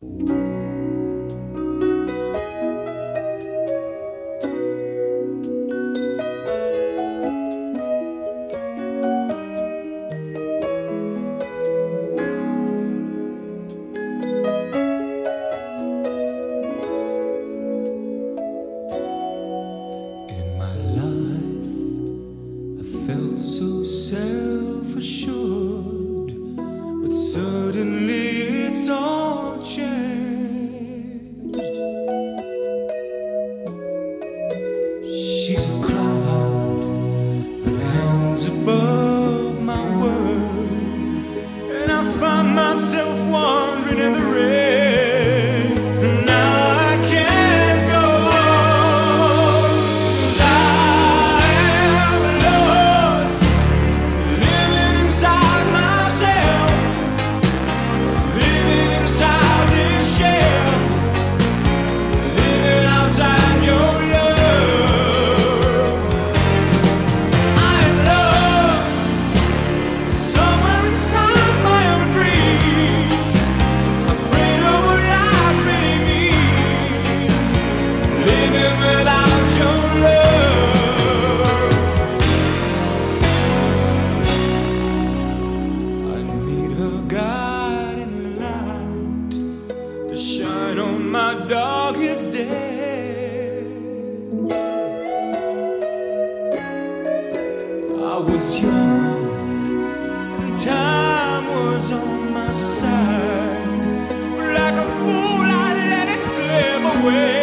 Felt so self-assured, but suddenly it's all changed. She's a cloud that hangs above my world, and I find myself wandering in the rain. Shine on my darkest days. I was young and time was on my side. Like a fool I let it slip away.